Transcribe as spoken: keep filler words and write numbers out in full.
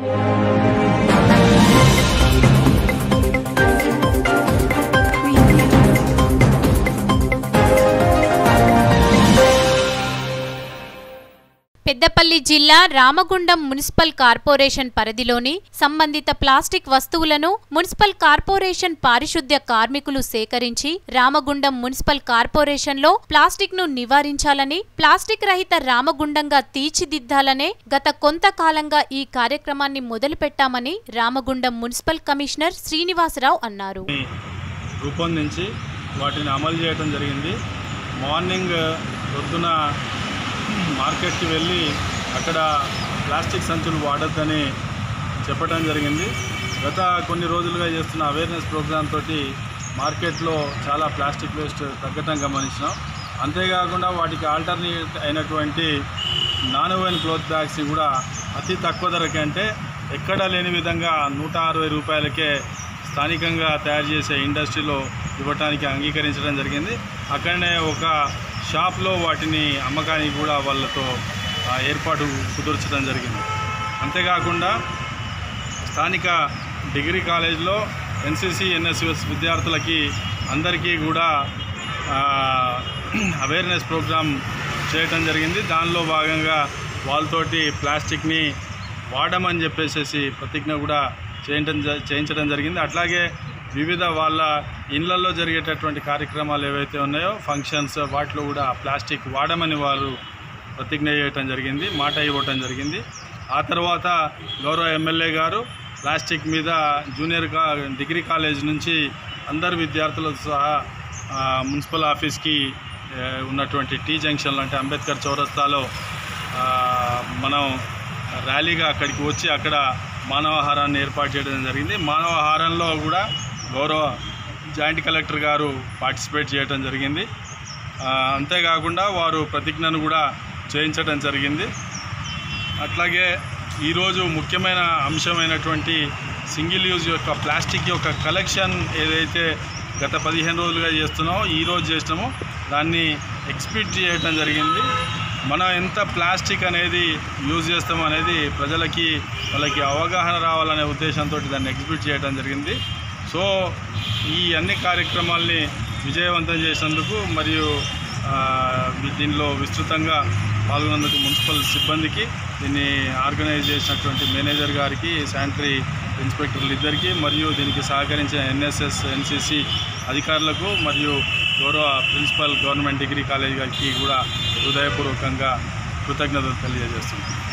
పెద్దపల్లి జిల్లా Ramagundam municipal corporation పరిధిలోని సంబంధిత ప్లాస్టిక్ వస్తువులను మున్సిపల్ కార్పొరేషన్ పారిశుద్ధ్య కార్మికులు సేకరించి రామగుండం మున్సిపల్ కార్పొరేషన్లో ప్లాస్టిక్ ను నివారించాలని, ప్లాస్టిక్ రహిత రామగుండంగా తీర్చిదిద్దాలనే గత కొంతకాలంగా ఈ కార్యక్రమాన్ని మొదలుపెట్టామని రామగుండం మున్సిపల్ కమిషనర్ శ్రీనివాసరావు అన్నారు. రూపొందించి వాటిని అమలు చేయడం జరిగింది. మార్నింగ్ పొద్దున మార్కెట్కి వెళ్ళి అక్కడ ప్లాస్టిక్ సంచులు వాడొద్దని చెప్పడం జరిగింది. గత కొన్ని రోజులుగా చేస్తున్న అవేర్నెస్ ప్రోగ్రామ్ తోటి మార్కెట్లో చాలా ప్లాస్టిక్ వేస్ట్ తగ్గటం గమనించినాం. అంతేకాకుండా వాటికి ఆల్టర్నేట్ అయినటువంటి నాన్ ఓవెన్ క్లోత్ బ్యాగ్స్ని కూడా అతి తక్కువ ధరకే, అంటే ఎక్కడా లేని విధంగా నూట అరవై రూపాయలకే స్థానికంగా తయారు చేసే ఇండస్ట్రీలో ఇవ్వటానికి అంగీకరించడం జరిగింది. అక్కడనే ఒక షాప్లో వాటిని అమ్మకానికి కూడా వాళ్ళతో ఏర్పాటు కుదుర్చడం జరిగింది. అంతేకాకుండా స్థానిక డిగ్రీ కాలేజ్లో ఎన్సీసీ ఎన్ఎస్యూఎస్ విద్యార్థులకి అందరికీ కూడా అవేర్నెస్ ప్రోగ్రామ్ చేయటం జరిగింది. దానిలో భాగంగా వాళ్ళతోటి ప్లాస్టిక్ని వాడమని చెప్పేసి ప్రతిజ్ఞ కూడా చేయటం చేయించడం జరిగింది. అట్లాగే వివిధ వాళ్ళ ఇళ్లలో జరిగేటటువంటి కార్యక్రమాలు ఏవైతే ఉన్నాయో ఫంక్షన్స్, వాటిలో కూడా ప్లాస్టిక్ వాడమని వారు ప్రతిజ్ఞ చేయటం జరిగింది, మాట ఇవ్వటం జరిగింది. ఆ తర్వాత గౌరవ ఎమ్మెల్యే గారు ప్లాస్టిక్ మీద జూనియర్ కా డిగ్రీ కాలేజ్ నుంచి అందరు విద్యార్థులతో సహా మున్సిపల్ ఆఫీస్కి ఉన్నటువంటి టీ జంక్షన్లో అంటే అంబేద్కర్ చౌరస్తాలో మనం ర్యాలీగా అక్కడికి వచ్చి అక్కడ మానవాహారాన్ని ఏర్పాటు చేయడం జరిగింది. మానవాహారంలో కూడా గౌరవ జాయింట్ కలెక్టర్ గారు పార్టిసిపేట్ చేయడం జరిగింది. అంతేకాకుండా వారు ప్రతిజ్ఞను కూడా చేయించడం జరిగింది. అట్లాగే ఈరోజు ముఖ్యమైన అంశమైనటువంటి సింగిల్ యూజ్ యొక్క ప్లాస్టిక్ యొక్క కలెక్షన్ ఏదైతే గత పదిహేను రోజులుగా చేస్తున్నామో ఈరోజు చేసినామో దాన్ని ఎక్స్పీట్ చేయడం జరిగింది. మనం ఎంత ప్లాస్టిక్ అనేది యూజ్ చేస్తాం అనేది ప్రజలకి వాళ్ళకి అవగాహన రావాలనే ఉద్దేశంతో దాన్ని ఎగ్జిబిట్ చేయడం జరిగింది. సో ఈ అన్ని కార్యక్రమాల్ని విజయవంతం చేసినందుకు మరియు దీనిలో విస్తృతంగా పాల్గొన్నందుకు మున్సిపల్ సిబ్బందికి, దీన్ని ఆర్గనైజ్ చేసినటువంటి మేనేజర్ గారికి, శానిటరీ ఇన్స్పెక్టర్లు ఇద్దరికి మరియు దీనికి సహకరించిన ఎన్ఎస్ఎస్ ఎన్సీసీ అధికారులకు మరియు గౌరవ ప్రిన్సిపల్ గవర్నమెంట్ డిగ్రీ కాలేజ్ గారికి కూడా హృదయపూర్వకంగా కృతజ్ఞతలు తెలియజేస్తున్నాను.